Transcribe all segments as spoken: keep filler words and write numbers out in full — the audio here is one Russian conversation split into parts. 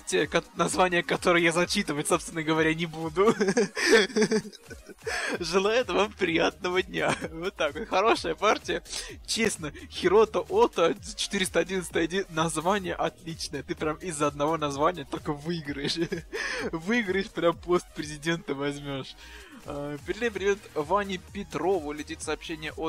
партия, название которой я зачитывать, собственно говоря, не буду. Желает вам приятного дня. Вот так вот. Хорошая партия. Честно, Хирото Ото, четыреста одиннадцать ай ди, название отличное. Ты прям из-за одного названия только выиграешь. Выиграешь, прям пост президента возьмешь. Передай привет Ване Петрову. Летит сообщение от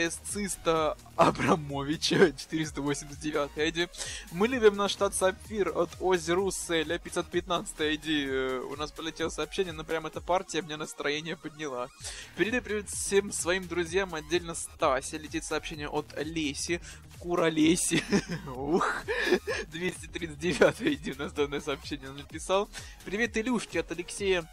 Эсциста Абрамовича, четыреста восемьдесят девять ай ди. Мы любим наш штат Сапфир от Ози Русселя, пятьсот пятнадцать ай ди. У нас полетело сообщение, но прям эта партия мне настроение подняла. Передай привет всем своим друзьям, отдельно Стасе. Летит сообщение от Леси. Куролеси. Ух. двести тридцать девять ай ди у нас данное сообщение написал. Привет, Илюшки, от Алексея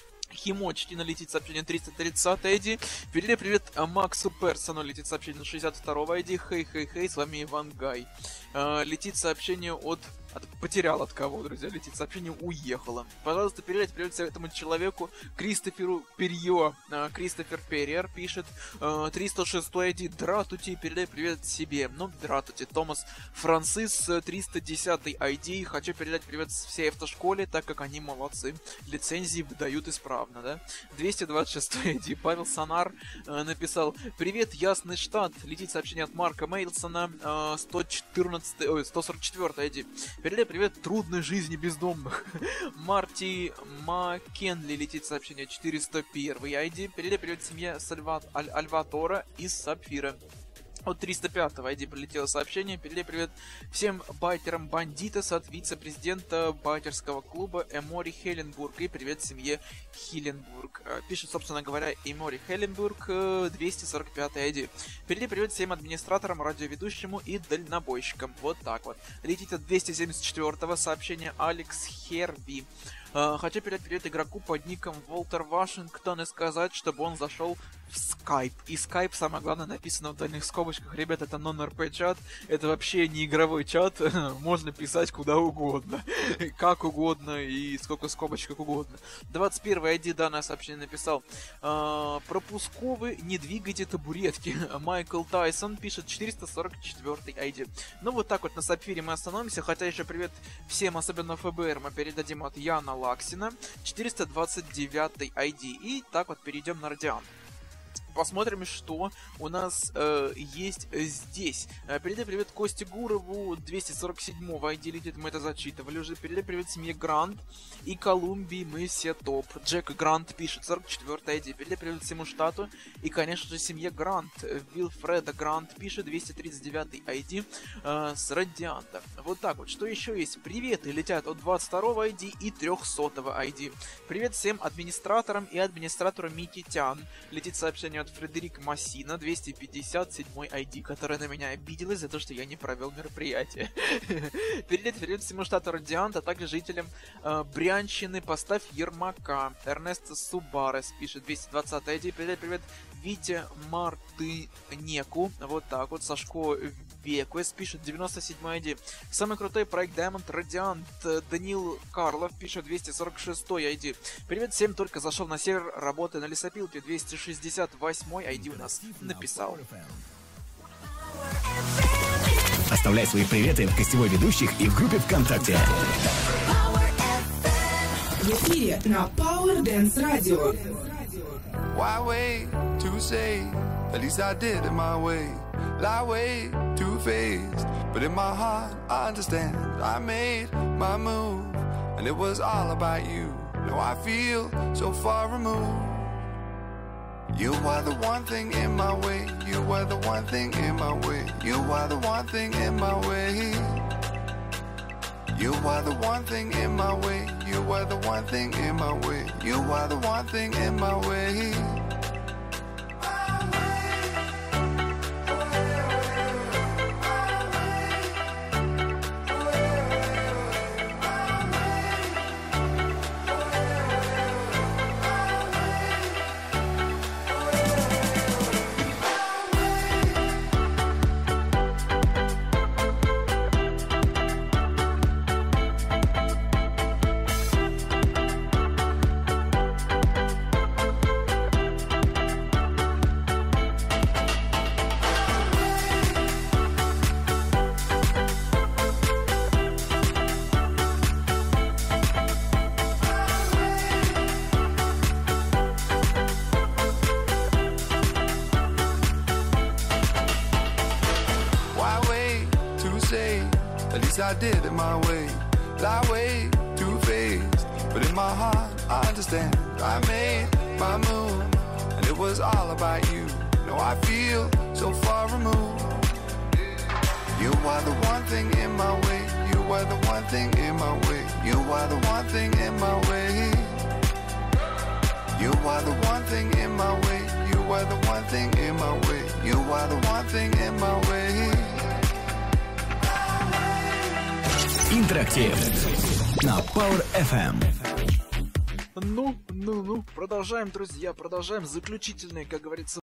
Химочки налетит сообщение триста тридцать ай ди. Передай привет Максу Персону, летит сообщение на шестьдесят два ай ди. Хей-хей-хей, с вами Иван Гай. Uh, летит сообщение от... от... Потерял от кого, друзья? Летит сообщение «Уехала». Пожалуйста, передайте привет этому человеку, Кристоферу Перьё. Uh, Кристофер Перьер пишет. Uh, триста шесть ай ди. Дратути, передай привет себе. Ну, дратути. Томас Францис, триста десять ай ди. Хочу передать привет всей автошколе, так как они молодцы. Лицензии выдают исправно, да? двести двадцать шесть ай ди. Павел Санар uh, написал: «Привет, Ясный Штат». Летит сообщение от Марка Мейлсона. Uh, сто четырнадцать, ой, сто сорок четыре ай ди. Передай привет трудной жизни бездомных. Марти Маккенли, летит сообщение четыреста один ай ди. Передай привет семье Сальва... Аль... Альватора из Сапфира. От триста пятого ай ди прилетело сообщение. Передай привет всем байтерам Бандитас от вице-президента байтерского клуба Эмори Хеленбург. И привет семье Хиленбург. Пишет, собственно говоря, Эмори Хеленбург, двести сорок пять ай ди. Передай привет всем администраторам, радиоведущему и дальнобойщикам. Вот так вот. Летит от двести семьдесят четвёртого сообщение Алекс Херви. Uh, хочу передать привет игроку под ником Волтер Вашингтон и сказать, чтобы он зашел в Skype. И Skype, самое главное, написано в дальних скобочках. Ребят, это нон-эр пи чат, это вообще не игровой чат, можно писать куда угодно, как угодно и сколько скобочек как угодно. двадцать первый ай ди данное сообщение написал. Uh, пропусковый, не двигайте табуретки. Майкл Тайсон пишет четыреста сорок четыре ай ди. Ну вот так вот на Сапфире мы остановимся, хотя еще привет всем, особенно эф бэ эр, мы передадим от Яна Лаксина, четыреста двадцать девять ай ди. И так вот перейдем на Радиан. Посмотрим, что у нас э, есть здесь. Э, передай привет Косте Гурову, двести сорок седьмого ай ди летит, мы это зачитывали уже. Передай привет семье Грант и Колумбии, мы все топ. Джек Грант пишет, сорок четвёртый ай ди. Передай привет всему штату и, конечно же, семье Грант. Вилфреда Грант пишет, двести тридцать девятый ай ди э, с Радианта. Вот так вот. Что еще есть? Приветы летят от двадцать второго ай ди и трехсотого ай ди. Привет всем администраторам и администратору Микитян. Летит сообщение от Фредерик Массина, двести пятьдесят седьмой ай ди, которая на меня обиделась за то, что я не провел мероприятие. Передать привет всему штату Радиант, а также жителям э, Брянщины. Поставь Ермака. Эрнест Субарес пишет, двести двадцать ай ди. Передать привет Вите Мартынеку. Вот так вот. Сашко Веквес пишет, девяносто седьмой ай ди. Самый крутой проект Diamond Радиант. Данил Карлов пишет, двести сорок шестой ай ди. Привет всем, только зашел на сервер, работая на лесопилке. двести шестьдесят восьмой ай ди у нас написал. Оставляй свои приветы в гостевой ведущих и в группе ВКонтакте. В эфире на Power Dance Radio. Why wait to say? At least I did it my way. Lie way too faced, but in my heart I understand. I made my move, and it was all about you. Now I feel so far removed. You are the one thing in my way. You are the one thing in my way. You are the one thing in my way. You are the one thing in my way. You are the one thing in my way. You are the one thing in my way. At least I did it my way. Lie way too faced, but in my heart I understand. I made my move, and it was all about you. No, I feel so far removed. You are the one thing in my way. You are the one thing in my way. You are the one thing in my way. You are the one thing in my way. You are the one thing in my way. You are the one thing in my way. Интерактив на Power эф эм. Ну, ну, ну, продолжаем, друзья, продолжаем заключительные, как говорится,